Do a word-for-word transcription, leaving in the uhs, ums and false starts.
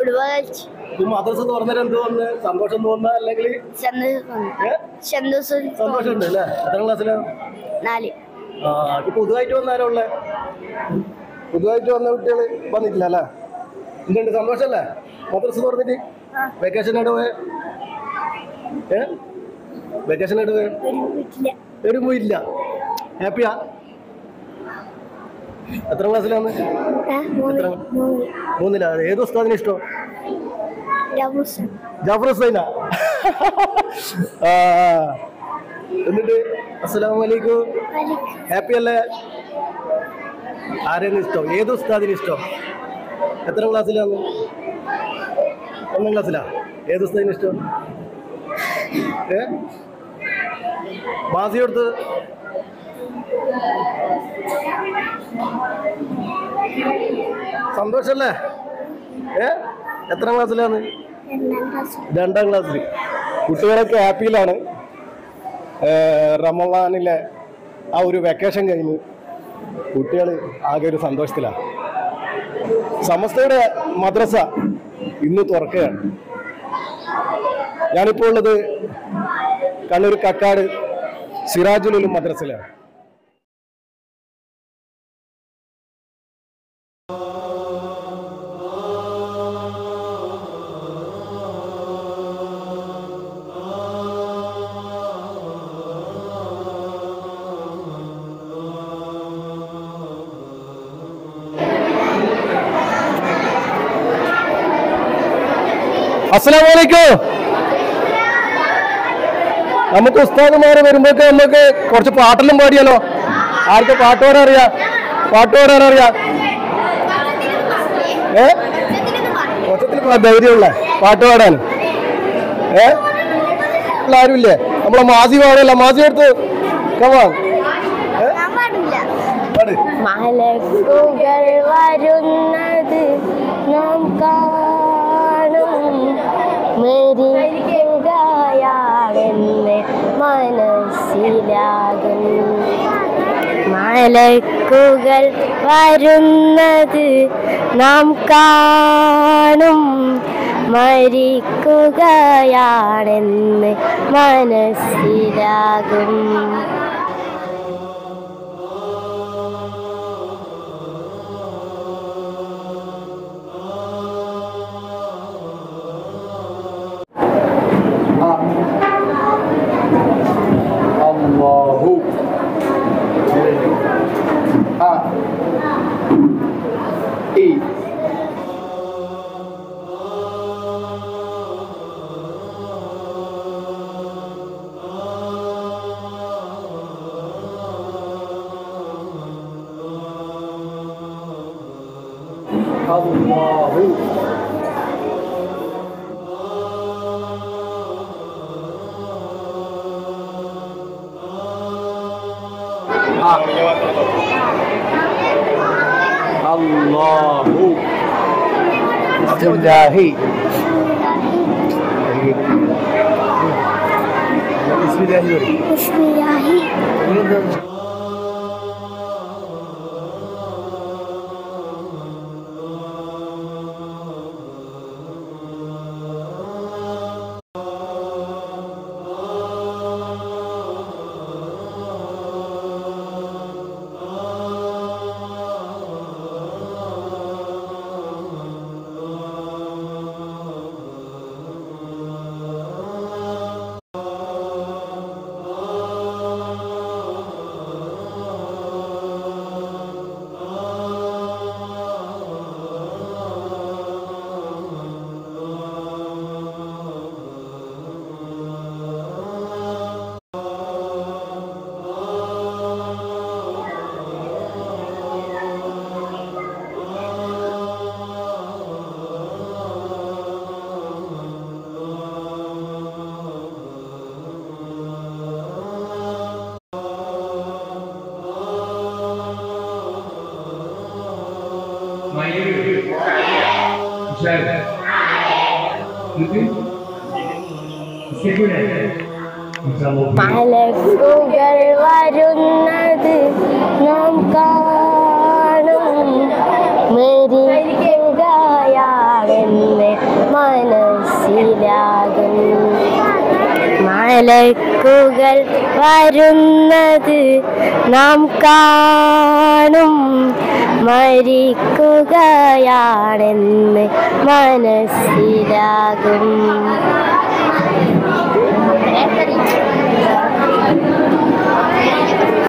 മദ്രസ തുറന്നിട്ട് എന്ത് തോന്നുന്നു? സന്തോഷം തോന്നുന്ന അല്ലെങ്കിൽ സന്തോഷമുണ്ട് അല്ലേ? എത്ര ക്ലാസ്സിലാണ്? നാല്. ആ ഇപ്പൊ പുതുതായിട്ട് വന്നാരോ ഉള്ളേ? പുതുതായിട്ട് വന്ന കുട്ടികൾ വന്നിട്ടില്ല അല്ലേ? എന്തുണ്ട്, സന്തോഷല്ലേ മദ്രസ തുറന്നിട്ട്? വെക്കേഷൻ ആയിട്ട് പോയെ? ഏ വെക്കേഷൻ ആയിട്ട് പോയെ? എവിടെ പോയില്ല? ഹാപ്പിയാ? എത്ര ക്ലാസ്സിലാണ്? മൂന്നിലാ. ഏത് ഉസ്താദിനെ ഇഷ്ടം? ജാഫർ ഹുസൈനാ? എന്നിട്ട് അസ്സലാമു അലൈക്കും, ഹാപ്പി അല്ലേ? ആരെയാണ് ഇഷ്ടം? ഏത് ഉസ്താദിനെ ഇഷ്ടം? എത്ര ക്ലാസ്സിലാണ്? ഒന്നാം ക്ലാസ്സിലാ. ഏത് ഉസ്താദിനെ ഇഷ്ടം? ഏ മാസിയെടുത്ത് സന്തോഷല്ലേ? ഏ എത്ര ക്ലാസ്സിലാണ്? രണ്ടാം ക്ലാസ്സിൽ. കുട്ടികളൊക്കെ ഹാപ്പിയിലാണ്. റമളാനിലെ ആ ഒരു വെക്കേഷൻ കഴിഞ്ഞ് കുട്ടികൾ ആകെ ഒരു സന്തോഷത്തിലാണ്. സമസ്തയുടെ മദ്രസ ഇന്ന് തുറക്കുകയാണ്. ഞാനിപ്പോൾ ഉള്ളത് കണ്ണൂർ കക്കാട് സിറാജുൽ ഉലൂം മദ്രസയിലാണ്. അസ്സലാമു അലൈക്കും. നമുക്ക് ഉസ്താദുമാര് വരുമ്പോഴൊക്കെ നമുക്ക് കുറച്ച് പാട്ടെല്ലാം പാടിയാലോ? ആർക്ക് പാട്ട് പാടാൻ അറിയാം? പാട്ട് പാടാൻ അറിയാം? ഏ മൊത്തത്തിൽ ധൈര്യമുള്ള പാട്ട് പാടാൻ ഏ ആരുമില്ലേ? നമ്മളെ മാസി പാടല്ല. മാസി എടുത്ത് കമാ മലക്കുകൾ വരുന്നത് നാം കാണും, മരിക്കുകയാണെന്ന് മനസ്സിലാകും. മലക്കുകൾ വരുന്നത് നാം കാണും, മരിക്കുകയാണെന്ന് മനസ്സിലാകും. അല്ലാഹു ആ ഈ അല്ലാഹു Allahu Bismillahi Bismillahi Bismillahi മലക്കുകൾ വരുന്നത് നാം കാണും, മരിക്കുകയാണെന്ന് മരിക്കുകയാണെന്ന് മനസ്സിലാകും. മലക്കുകൾ വരുന്നത് നാം കാണും. മരിക്കുകയാണെന്ന് മനസ്സിലാകും.